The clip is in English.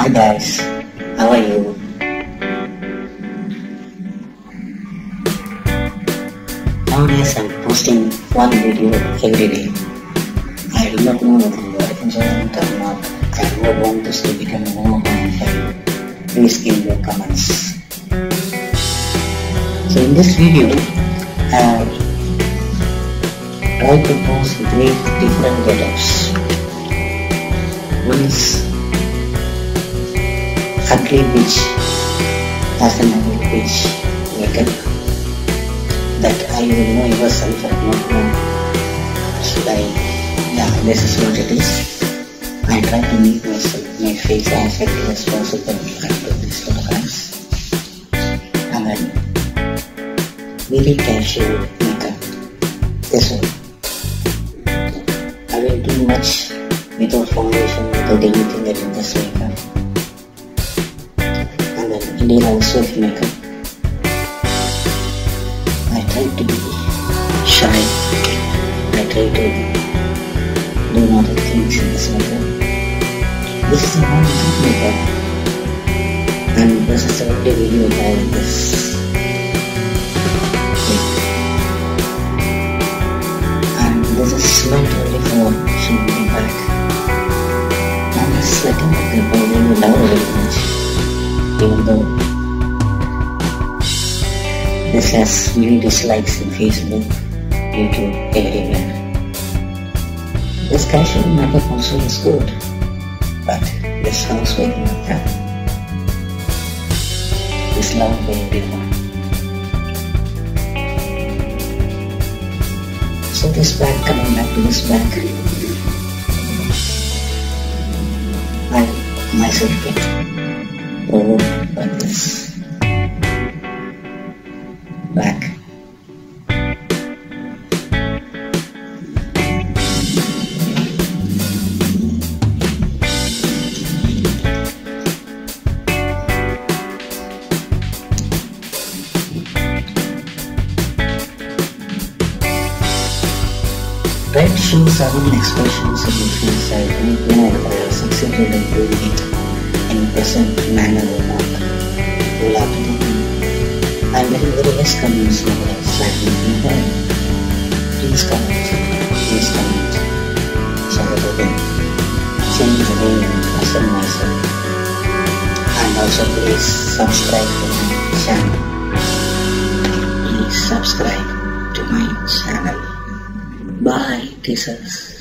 Hi guys, how are you? Nowadays I'm posting one video every day. I do not know whether you are enjoying it or not. I would want this to become more fun. Please give your comments. So in this video, I have tried to post 3 different get-ups. One is ugly bitch as an ugly bitch makeup that I will know yourself and not know. This is what it is. I try to make my face as ugly as possible after this photographs. And then very casual makeup. This one. I will do much without foundation, without anything that in this makeup. And then Indian also makeup. I try to be shy. I try to do other things in this makeup. This is a non-makeup makeup. And this is the only video I have in this. And this is not only for showing the back. And this letting the people really love very much. Even though this has many dislikes in Facebook, YouTube, everywhere. This casual makeup also is good, but this housewife makeup is loved by everyone. So this bag, coming back to this bag, I myself get overwhelmed by this bag. Try to show sudden expressions in your face. I don't know if I have succeeded in doing it in a present manner or not. You will have to tell me. I am getting very less comments nowadays. I don't know. Please comment. Please comment. So that I can change the way I present myself. And also please subscribe to my channel. Please subscribe to my channel. Bye, teasers.